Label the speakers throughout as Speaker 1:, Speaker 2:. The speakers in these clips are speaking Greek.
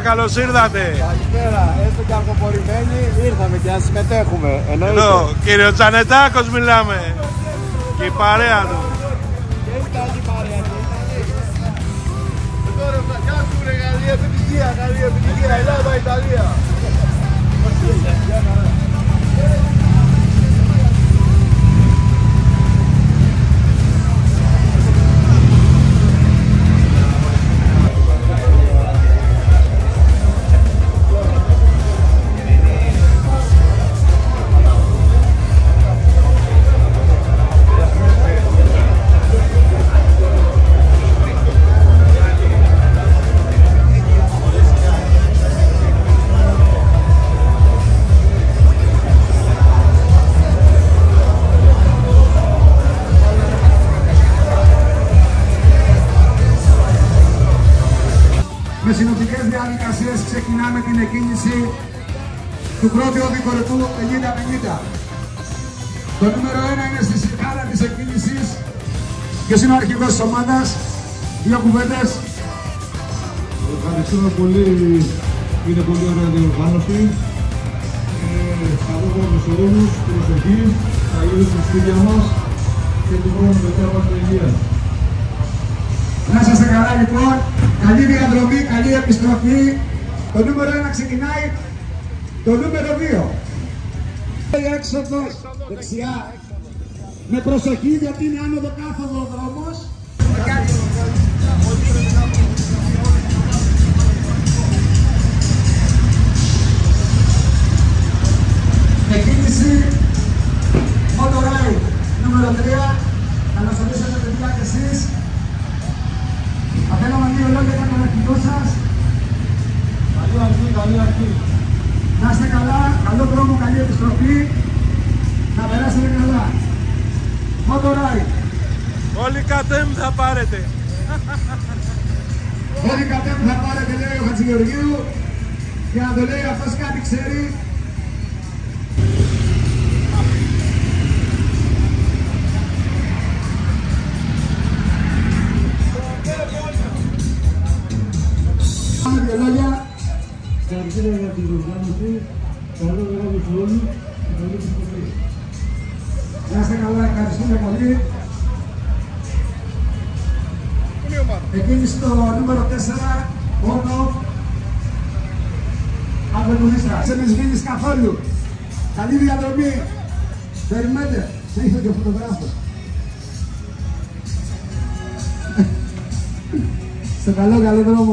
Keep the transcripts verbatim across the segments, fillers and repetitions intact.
Speaker 1: καλώς ήρθατε.
Speaker 2: Καλησπέρα, έστω και αργοπορημένοι ήρθαμε και να συμμετέχουμε. Εννοείται.
Speaker 1: Εδώ, κύριο Τζανετάκος μιλάμε. Και η παρέα του.
Speaker 2: Και η καλή παρέα του. Τώρα θα κάτσουμε καλή επιτυχία, καλή επιτυχία. Ελλάδα, Ιταλία.
Speaker 3: Με συνοπτικές διαδικασίες ξεκινάμε την εκκίνηση του πρώτου οδικορικού πενήντα πενήντα. Το νούμερο ένα είναι στη σειρά της εκκίνησης. Ποιος είναι ο αρχηγός της ομάδας? Δύο κουβέντες.
Speaker 4: Ευχαριστούμε πολύ. Είναι πολύ ωραία διοργάνωση. Θα δούμε σε όλους προσοχή, θα γυρίσουμε στα σπίτια μας και του χρόνου μετά μας υγεία.
Speaker 3: Να είστε καλά λοιπόν, καλή διαδρομή, καλή επιστροφή. Το νούμερο ένα ξεκινάει, το νούμερο δύο. Η έξοδος δεξιά, με προσοχή γιατί είναι άνοδο κάθοδο ο δρόμος. Εκκίνηση, Motorride, νούμερο τρία. Καλώς ορίσατε παιδιά και εσείς. Απέλαμε δύο λόγια για τον αρχηγό σας.
Speaker 4: Καλή αρχή, καλή αρχή.
Speaker 3: Να είστε καλά, καλό δρόμο, καλή επιστροφή. Να περάσετε καλά. Motorride.
Speaker 1: Όλοι κατέμ θα πάρετε.
Speaker 3: Όλοι κατέμ θα πάρετε, λέει ο Χατζηγεωργίου. Και να το λέει αυτός κάτι ξέρει. Δύο λόγια.
Speaker 4: Ευχαριστούμε για την διοργάνωση. Καλό βράδυ σε όλους. Καλή επιστροφή.
Speaker 3: Να είστε καλά, ευχαριστούμε πολύ. Εκκίνηση το νούμερο τέσσερα, όνο. Αγωνιστά. Σε με σβήνεις καθόλου. Καλή διαδρομή. Περιμένετε. Σε ήρθε και ο φωτογράφος. Στο καλό, καλό δρόμο.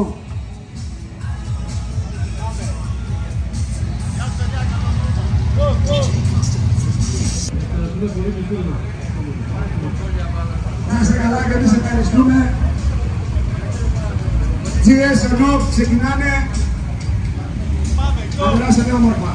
Speaker 3: Να είστε καλά και εμείς ευχαριστούμε. τζι ες ενώ ξεκινάνε. Να περάσετε όμορφα.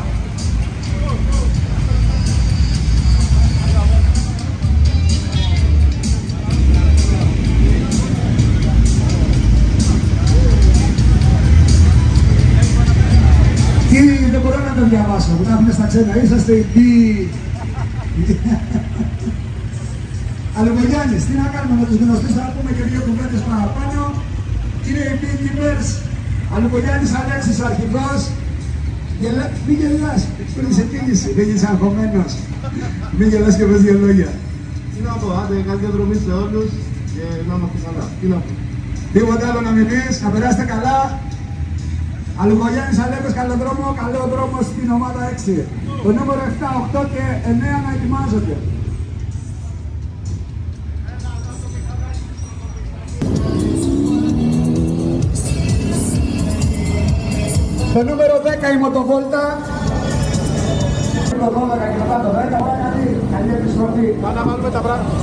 Speaker 3: Τι δεν μπορώ να το διαβάσω, που τα έχουμε στα ξένα, είσαστε οι τι... Αλουμογιάννης, τι να κάνουμε με τους γνωστούς, θα πούμε και δύο κουβέντες παραπάνω. Είναι οι Beekeepers, Αλουμογιάννης Αλέξης ο αρχηγός. Γελά... Μη γελάς, πριν σε κίνηση, δεν είσαι αγχωμένος. Μη γελάς και πες δύο λόγια.
Speaker 4: Τι να πω, άντε καλή διαδρομή σε όλους και να είμαστε καλά. Τι να πω.
Speaker 3: Τίποτα άλλο να μην πεις, να περάσετε καλά. Αλουμογιάννης Αλέξης, καλό δρόμο, καλό δρόμο στην ομάδα έξι. Το νούμερο επτά, οκτώ και εννέα να ετοιμάζονται. Το νούμερο δέκα η Μοτοβόλτα. Το δώδεκα και μετά το δέκα. Καλή, καλή επιστροφή.
Speaker 2: Πάμε να βάλουμε τα πράγματα.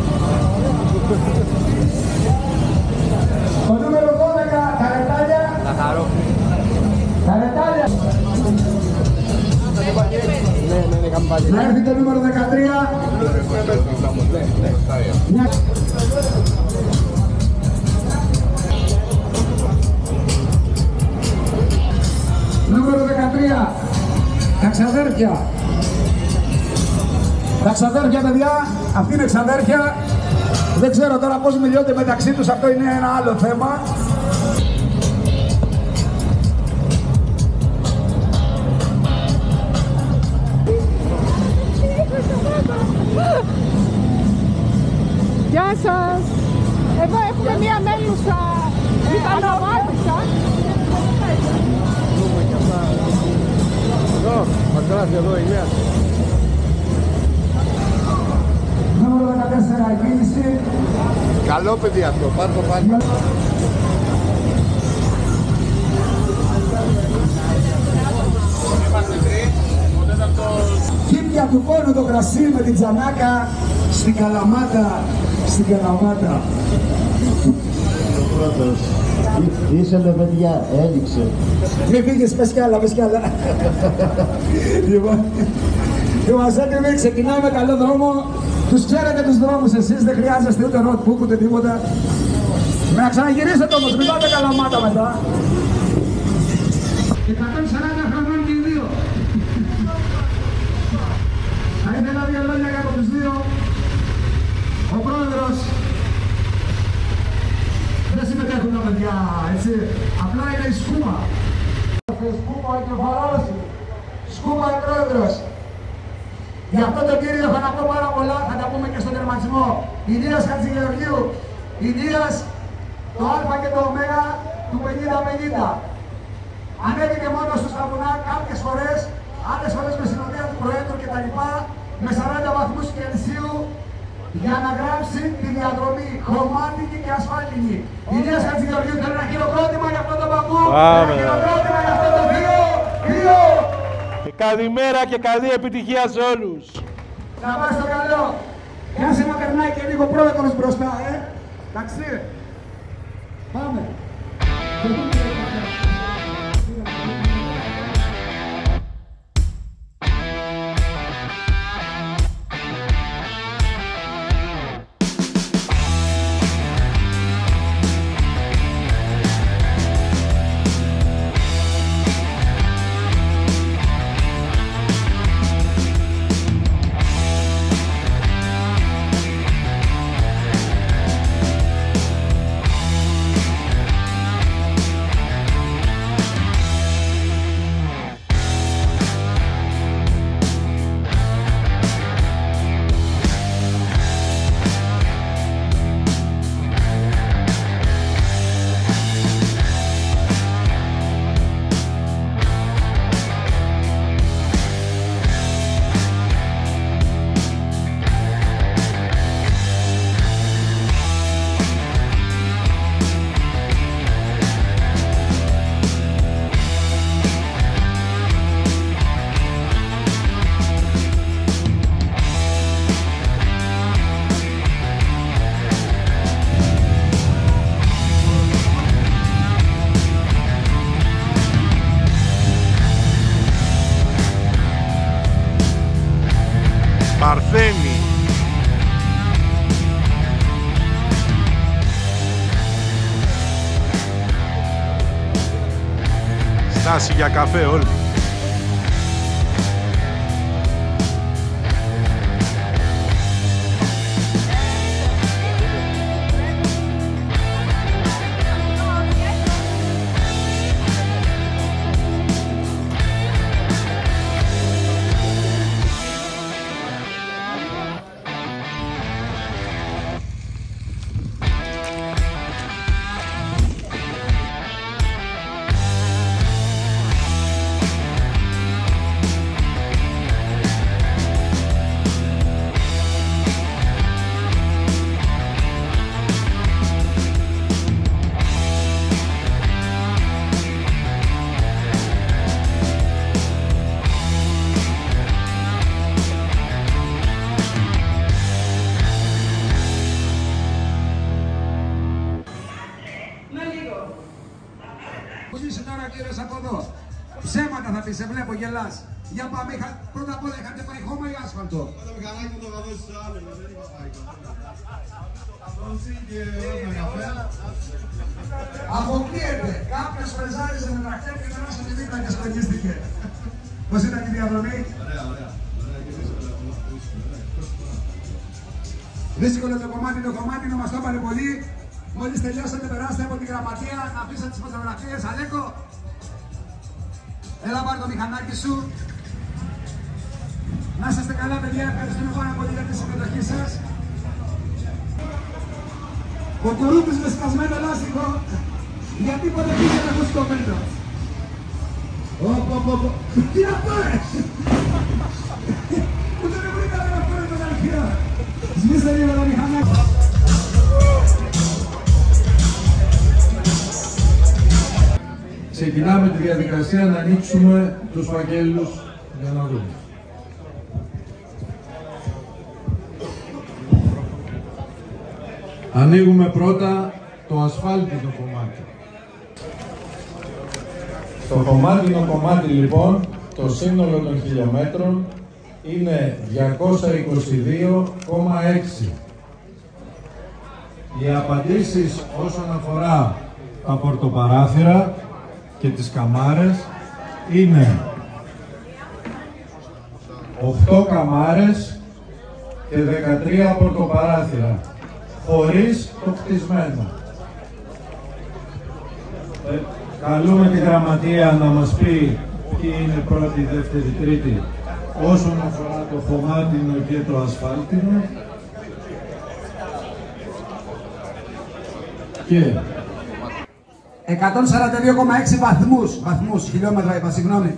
Speaker 3: Το νούμερο δώδεκα, τα ρετάλια.
Speaker 2: Να χαρώ.
Speaker 3: Τα ρετάλια.
Speaker 2: Ναι, ναι, ναι, καμπάνι.
Speaker 3: Να έρθει το νούμερο δεκατρία. Μια... Νούμερο δεκατρία. Τα ξαδέρφια. Τα ξαδέρφια, παιδιά, αυτή είναι ξαδέρφια. Δεν ξέρω τώρα πώς μιλιώνται μεταξύ τους, αυτό είναι ένα άλλο θέμα.
Speaker 5: Γεια σας. Εδώ έχουμε μία μέλουσα Ιταλοβάτησα.
Speaker 2: Εδώ, μας γράφει εδώ η μία.
Speaker 3: Νούμερο δεκατέσσερα, κίνηση.
Speaker 2: Καλό παιδί αυτό, πάρ' το πάλι.
Speaker 3: Κύπια του πόνου το κρασί με την τζανάκα στην Καλαμάτα, στην Καλαμάτα.
Speaker 6: Ο πρώτος. Είσαι με παιδιά, έλειξε.
Speaker 3: Μην φύγεις, πες κι άλλα, πες κι άλλα. Λοιπόν, είμαστε έτοιμοι, ξεκινάμε καλό δρόμο. Τους ξέρετε τους δρόμους εσείς, δεν χρειάζεστε ούτε notebook ούτε τίποτα. Με να ξαναγυρίσετε όμως, μην πάτε Καλαμάτα μετά. εκατόν σαράντα χρονών και οι δύο. Θα ήθελα δύο λόγια για τους δύο. Ο πρόεδρος. Δεν συμμετέχουν τα παιδιά, έτσι. Απλά είναι η σκούμα. Σκούμα η κεφαλάρωση. Σκούμα η πρόεδρος. Για αυτό τον κύριο θα να πω πάρα πολλά, θα τα πούμε και στον τερματισμό. Ηλίας Χατζηγεωργίου. Ηλίας το Α και το Ω του πενήντα πενήντα. Ανέβηκε μόνος του στα βουνά κάποιες φορές, άλλες φορές με συνοδεία του Προέδρου κτλ. Με σαράντα βαθμούς Κελσίου για να γράψει τη διαδρομή χρωμάτικη και ασφάλινη. Ηλίας Χατζηγεωργίου, θέλω ένα χειροκρότημα για αυτό το παππού. Ένα χειροκρότημα για αυτό το βίο. Βίο.
Speaker 1: Και καλημέρα και καλή επιτυχία σε όλους.
Speaker 3: Να πάει στο καλό. Κάσε να περνάει και λίγο πρόεδρος μπροστά, ε. Εντάξει. Πάμε.
Speaker 1: Παρθένη. Στάση για καφέ όλοι.
Speaker 3: Είσαι τώρα ο κύριος από εδώ. Ψέματα θα πει, σε βλέπω, γελάς. Για πάμε, είχα... πρώτα απ' όλα είχατε πάει χώμα ή άσφαλτο.
Speaker 2: Το μηχανάκι μου το θα δώσει σε άλλο, δεν είχα πάει.
Speaker 3: Αποκλείεται. Κάποιος φρεζάριζε με τρακτέρ και περάσατε δίπλα και στραγγίστηκε. Πώς ήταν η διαδρομή?
Speaker 2: Ωραία, ωραία.
Speaker 3: Δύσκολο το κομμάτι, το κομμάτι να μας το έπανε πολύ. Μόλις τελειώσατε, περάστε από τη γραμματεία να αφήσετε τις φωτογραφίες. Αλέκο, έλα πάρε το μηχανάκι σου. Να είστε καλά, παιδιά. Ευχαριστούμε πάρα πολύ για τη συμμετοχή σας. Ο Κορούμπης με σκασμένο λάστιχο, γιατί ποτέ πήγε να ακούσει το μέτρο. Ωπ, ωπ, ωπ, τι αυτό ρε! Ούτε δεν μπορεί να αναφέρει τον αρχαίο. Σβήστε λίγο τα μηχανάκια.
Speaker 4: Ξεκινάμε τη διαδικασία να ανοίξουμε τους φακέλους για να δούμε. Ανοίγουμε πρώτα το ασφάλτινο κομμάτι. Το κομμάτινο κομμάτι λοιπόν, το σύνολο των χιλιόμετρων είναι διακόσια είκοσι δύο κόμμα έξι. Οι απαντήσεις όσον αφορά τα πορτοπαράθυρα και τις καμάρες είναι οκτώ καμάρες και δεκατρία πορτοπαράθυρα χωρίς το κτισμένο. Ε, καλούμε τη γραμματεία να μας πει ποιοι είναι πρώτη, δεύτερη, τρίτη όσον αφορά το χωμάτινο και το ασφάλτινο. Και
Speaker 3: εκατόν σαράντα δύο κόμμα έξι βαθμούς, βαθμούς, χιλιόμετρα είπα, συγγνώμη.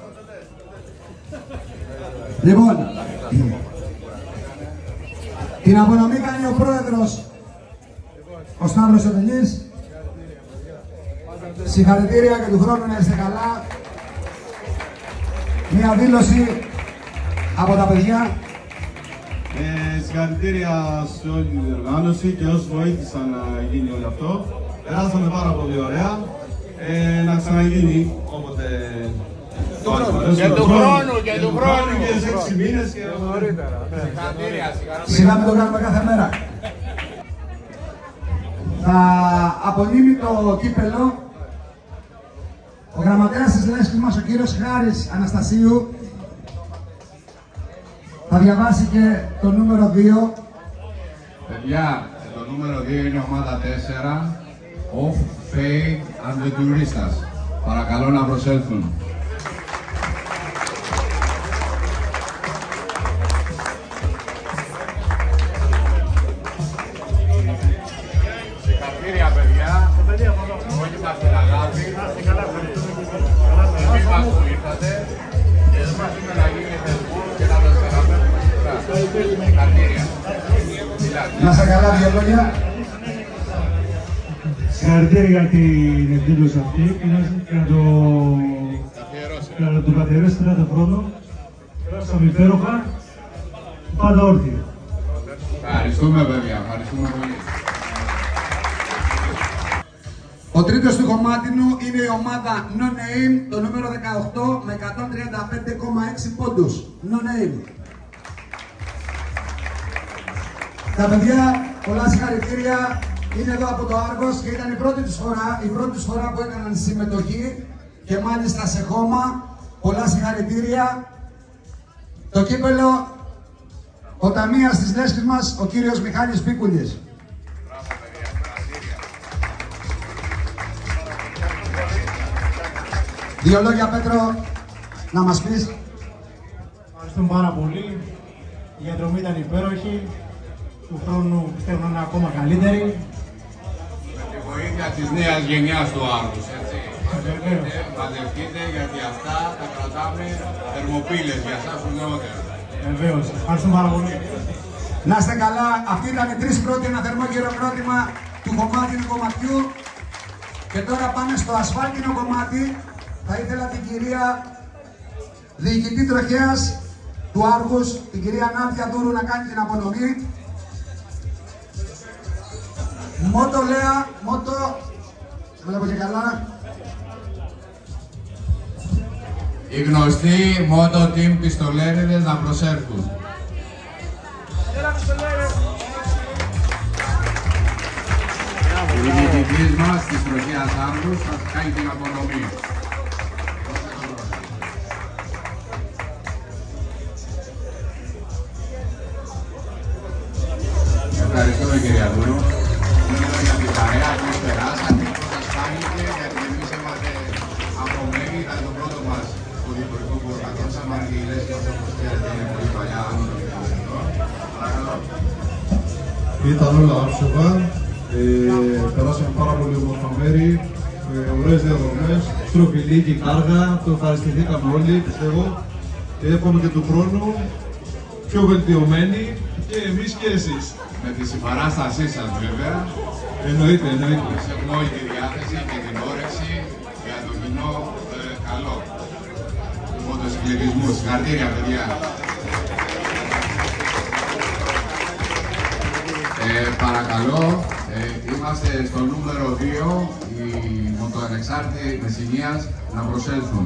Speaker 3: Λοιπόν, την απονομή κάνει ο πρόεδρος, ο Σταύρος Οδελής. Συγχαρητήρια και του χρόνου να είστε καλά. Μια δήλωση από τα παιδιά.
Speaker 2: Ε, συγχαρητήρια σε όλη την διοργάνωση και όσους βοήθησαν να γίνει όλο αυτό. Περάσαμε πάρα πολύ ωραία. Ε, να ξαναγίνει όποτε
Speaker 1: του χρόνου, και του χρόνου, και του χρόνου.
Speaker 2: Και σε έξι μήνες και
Speaker 1: νωρίτερα. Συγχαρητήρια, συγχαρητήρια.
Speaker 3: Σιγά μην το κάνουμε κάθε μέρα. Θα απονείμει το κύπελο ο γραμματέας της Λέσχης μας, ο κύριος Χάρης Αναστασίου. Θα διαβάσει και το νούμερο δύο.
Speaker 7: Παιδιά, το νούμερο δύο είναι ομάδα τέσσερα, Off Fade and the Touristas. Παρακαλώ να προσέλθουν.
Speaker 1: Συγχαρητήρια παιδιά. Όχι μας την αγάπη. Εμείς μας που ήρθατε. Και εδώ μας είμαι να γίνει θεσμός και να σας αγαπήσουμε τώρα. Συγχαρητήρια.
Speaker 3: Να σε καλά, δύο λόγια.
Speaker 4: συγχαρητήρια για την εκδήλωση αυτή και να το και να το καθιερώσετε ένα χρόνο. Περάσαμε υπέροχα, πάντα όρθιοι.
Speaker 7: Ευχαριστούμε παιδιά, ευχαριστούμε πολύ.
Speaker 3: Ο τρίτος του κομμάτινου είναι η ομάδα No Name, το νούμερο δεκαοκτώ με εκατόν τριάντα πέντε κόμμα έξι πόντους. No Name. Τα παιδιά, πολλά συγχαρητήρια. Είναι εδώ από το Άργος και ήταν η πρώτη τους φορά, η πρώτη τους φορά που έκαναν συμμετοχή και μάλιστα σε χώμα. Πολλά συγχαρητήρια. Το κύπελο, ο ταμείας της Λέσχης μας, ο κύριος Μιχάλης Πίκουλης. Δύο λόγια, Πέτρο, να μας πεις.
Speaker 8: Ευχαριστούμε πάρα πολύ. Η διαδρομή ήταν υπέροχη. Του χρόνου πιστεύω να είναι ακόμα καλύτερη.
Speaker 7: Με τη βοήθεια της νέας γενιάς του Άργους, έτσι. Μαζευτείτε γιατί αυτά τα κρατάμε θερμοπύλες για εσάς που νεότερα.
Speaker 8: Βεβαίως. Ευχαριστούμε πάρα πολύ.
Speaker 3: Να είστε καλά. Αυτοί ήταν οι τρεις πρώτοι, ένα θερμό χειροκρότημα του κομμάτινου κομματιού. Και τώρα πάμε στο ασφάλτινο κομμάτι. Θα ήθελα την κυρία διοικητή τροχέας του Άργους, την κυρία Νάντια Δούρου, να κάνει την απονομή. Μότο Λέα, μότο, βλέπω και καλά.
Speaker 7: Οι γνωστοί Moto Team πιστολέριδες να προσέρχουν. Η διοικητής μας της τροχέας Άργους θα κάνει την απονομή. Ευχαριστούμε κυρία Δούρου. Για την παρέα που περάσατε, που σας φάνηκε, γιατί εμείς είμαστε απομένοι, ήταν το πρώτο μας οδηπορικό που οργανώσαμε, αν και η Λέσχη όπως ξέρετε είναι πολύ παλιά, άνω των δεκαετών. Παρακαλώ.
Speaker 4: Ήταν όλα άψογα, Ε, περάσαμε πάρα πολύ όμορφα μέρη, ε, ωραίες διαδρομές, στροφιλίκη, κάργα, το ευχαριστηθήκαμε όλοι, πιστεύω. Και εύχομαι και του χρόνου πιο βελτιωμένοι και εμείς και εσείς.
Speaker 7: Με τη συμπαράστασή σας βέβαια.
Speaker 4: Εννοείται, εννοείται.
Speaker 7: Μας έχουμε όλη τη διάθεση και την όρεξη για το κοινό ε, καλό του μοτοσυκλετισμού. Συγχαρητήρια, παιδιά. Ε, παρακαλώ, ε, είμαστε στο νούμερο δύο, οι μοτοανεξάρτητοι Μεσσηνίας να προσέλθουν.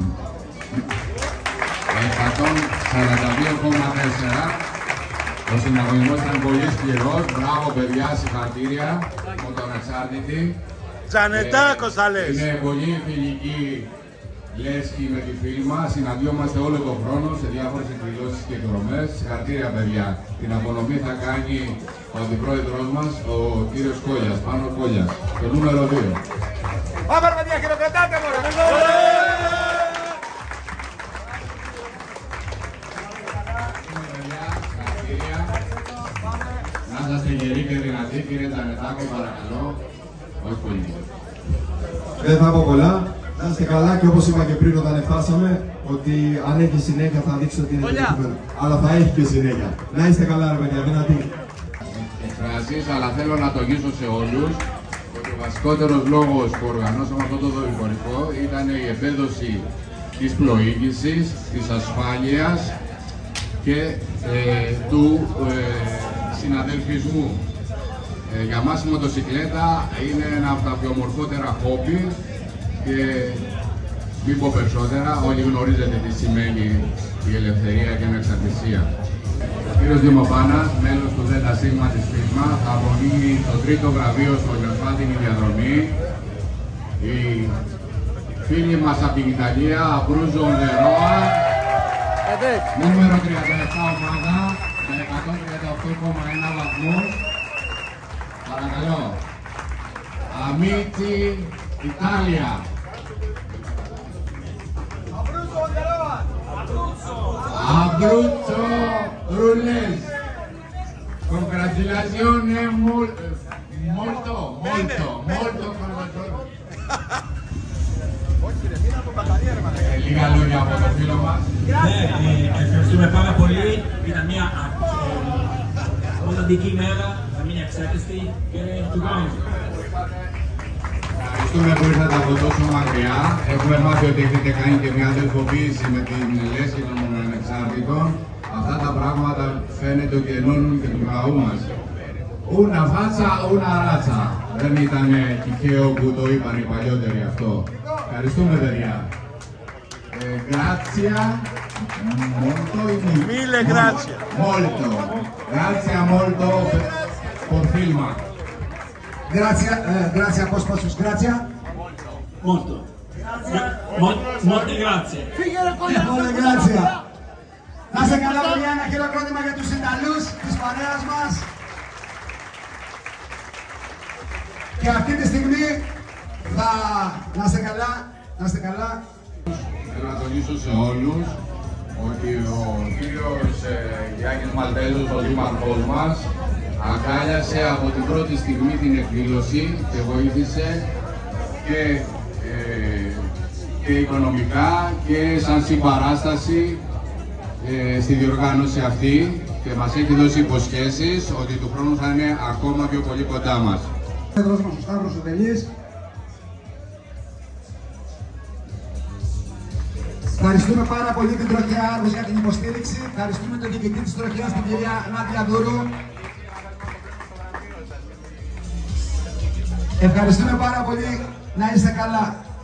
Speaker 7: εκατόν σαράντα δύο κόμμα τέσσερα. Ο συναγωνισμός ήταν πολύ σκληρός. Μπράβο παιδιά, συγχαρητήρια, μοτοανεξάρτητοι.
Speaker 9: Τζανετάκος θα λες.
Speaker 7: Είναι πολύ φιλική λέσχη με τη φίλη μας. Συναντιόμαστε όλο τον χρόνο σε διάφορες εκδηλώσεις και εκδρομές. Συγχαρητήρια παιδιά. Την απονομή θα κάνει ο αντιπρόεδρος μας, ο κύριος Κόλιας, Πάνο Κόλιας. Το νούμερο δύο.
Speaker 9: Πάμε παιδιά, χειροκροτάτε μωρέ.
Speaker 7: Να είσαστε γεροί και δυνατοί, κύριε Τζανετάκο, παρακαλώ. Όχι πολύ.
Speaker 2: Δεν θα πω πολλά. Να είστε καλά και όπως είπα και πριν όταν φτάσαμε, ότι αν έχει συνέχεια θα δείξει ότι είναι επιτυχημένο. Αλλά θα έχει και συνέχεια. Να είστε καλά ρε παιδιά, δυνατοί.
Speaker 7: Εκφράσεις, αλλά θέλω να τονίσω σε όλους ότι ο βασικότερος λόγος που οργανώσαμε αυτό το δορυφορικό ήταν η επέδοση της πλοήγησης, της ασφάλειας και ε, του ε, συναδελφισμού. Ε, για μας η μοτοσυκλέτα είναι ένα από τα πιο ομορφότερα χόμπι και μην πω περισσότερα, όλοι γνωρίζετε τι σημαίνει η ελευθερία και η ανεξαρτησία. Ο κύριος Δημοπάνας, μέλος του ΔΣ της ΦΙΣΜΑ, θα απονείμει το τρίτο βραβείο στο Γερφάτινη διαδρομή. Οι φίλοι μας από την Ιταλία, Αμπρούζο Ντερόα, νούμερο τριάντα επτά ομάδα, με εκατόν τριάντα οκτώ κόμμα ένα βαθμούς. Παρακαλώ. Αμίτσι, Ιταλία. Abruzzo Rules. Congratulazioni molto, molto, molto, molto congratulazioni. Λίγα λόγια από το φίλο μας.
Speaker 10: Ναι, ευχαριστούμε πάρα πολύ. Ήταν μια σημαντική μέρα, θα μείνει εξάρτηστη και του χρόνου.
Speaker 7: Ευχαριστούμε που ήρθατε από τόσο μακριά. Έχουμε μάθει ότι έχετε κάνει και μια αδελφοποίηση με την λέσχη των ανεξάρτητων. Αυτά τα πράγματα φαίνεται ότι ενώνουν και του λαού μας. Ούνα φάτσα, ούνα ράτσα. Δεν ήταν τυχαίο που το είπαν οι παλιότεροι αυτό. Ευχαριστούμε παιδιά. Grazie molto.
Speaker 9: Mille grazie.
Speaker 7: Molto. Grazie molto por filma.
Speaker 3: Grazie, eh, grazie Apostolus, grazie.
Speaker 10: Molto. Molte grazie.
Speaker 3: Molte grazie. Να σε καλά παιδιά, ένα χειροκρότημα για τους Ιταλούς της παρέας μας. Και αυτή τη στιγμή θα... Να σε καλά, να σε καλά.
Speaker 7: Θέλω να τονίσω σε όλους ότι ο κύριος ε, Γιάννης Μαλτέζος, ο δήμαρχός μας, αγκάλιασε από την πρώτη στιγμή την εκδήλωση και βοήθησε και, ε, και οικονομικά και σαν συμπαράσταση ε, στη διοργάνωση αυτή και μας έχει δώσει υποσχέσεις ότι του χρόνου θα είναι ακόμα πιο πολύ κοντά μας.
Speaker 3: Πρόεδρος μας ο Σταύρος ο Τελής. Ευχαριστούμε πάρα πολύ την Τροχιά Άργος για την υποστήριξη. Ευχαριστούμε τον διοικητή της Τροχιάς, την κυρία Νάντια Δούρου. Ευχαριστούμε πάρα πολύ. Να είστε καλά.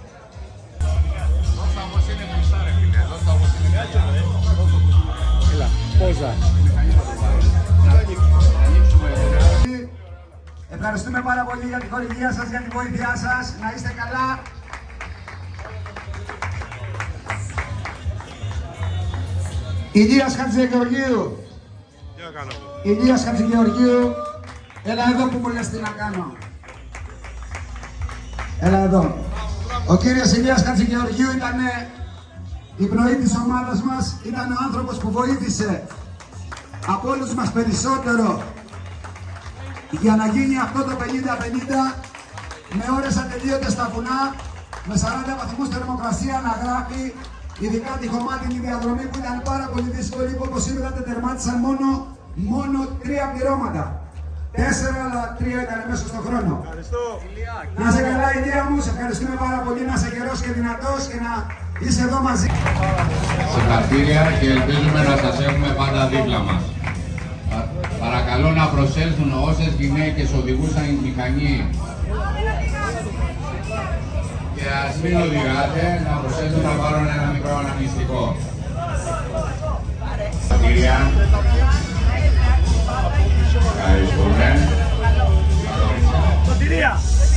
Speaker 3: Ευχαριστούμε πάρα πολύ για την χορηγία σας, για την βοήθειά σας. Να είστε καλά. Ηλίας Χατζηγεωργίου. Ηλίας Χατζηγεωργίου. Έλα εδώ που μου λες τι να κάνω. Έλα εδώ. Ο κύριος Ηλίας Χατζηγεωργίου ήταν η πνοή της ομάδας μας. Ήταν ο άνθρωπος που βοήθησε από όλους μας περισσότερο για να γίνει αυτό το πενήντα πενήντα με ώρες ατελείωτες στα βουνά, με σαράντα βαθμούς θερμοκρασία να γράφει, ειδικά τη χωμάτινη διαδρομή που ήταν πάρα πολύ δύσκολη, που όπως είδατε τερμάτισαν μόνο, μόνο τρία πληρώματα. Τέσσερα, αλλά τρία ήταν μέσα στον χρόνο. Ευχαριστώ. Να σε καλά, Ηλία μου, σε ευχαριστούμε πάρα πολύ, να είσαι γερός και δυνατός και να είσαι εδώ μαζί.
Speaker 7: Συγχαρητήρια και ελπίζουμε να σας έχουμε πάντα δίπλα μας. Παρακαλώ να προσέλθουν όσες γυναίκες οδηγούσαν η μηχανή και ας μην οδηγάτε, να προσέλθουν να πάρουν ένα μικρό αναμνηστικό. Συγχαρητήρια. Ευχαριστούμε.
Speaker 9: Σωτηρία!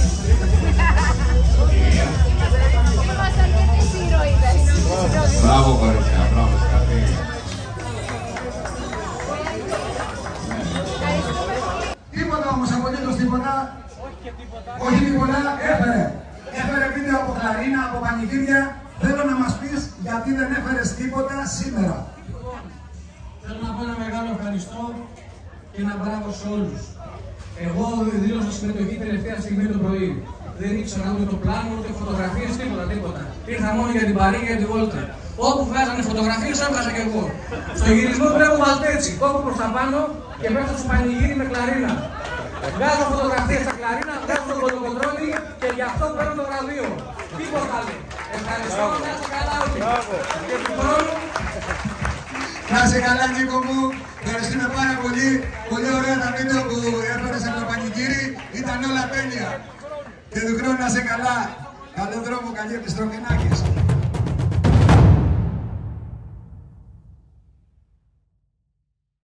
Speaker 7: Μπράβο κορίτσια, μπράβο, συγχαρητήρια.
Speaker 3: Τίποτα όμως, απολύτως τίποτα. Όχι τίποτα, έφερε. Έφερε βίντεο από κλαρίνα, από πανηγύρια. Θέλω να μας πεις γιατί δεν έφερες τίποτα σήμερα.
Speaker 11: Θέλω να πω ένα μεγάλο ευχαριστώ και ένα μπράβο σε όλους. Εγώ δήλωσα συμμετοχή τελευταία στιγμή το πρωί. Δεν ήξερα ούτε το πλάνο, ούτε φωτογραφίες, τίποτα, τίποτα. Ήρθα μόνο για την παρή και για τη βόλτα. Όπου βγάζανε φωτογραφίες, έβγαζα και εγώ. Στο γυρισμό βλέπω βαλτέτσι. Κόβω προς τα πάνω και πέφτω στο πανηγύρι με κλαρίνα. Βγάζω φωτογραφίες στα κλαρίνα, βγάζω τον κολοκοντρόλι και γι' αυτό παίρνω το βραβείο. Τίποτα άλλο. Ευχαριστώ, να είστε καλά όλοι.
Speaker 3: Να είσαι καλά, Νίκο μου. Ευχαριστούμε πάρα πολύ. Πολύ ωραία τα βίντεο που έφερες από το πανηγύρι. Ήταν όλα τέλεια. Και του χρόνου να είσαι καλά. Καλό δρόμο, καλή επιστροφή, Νάκης.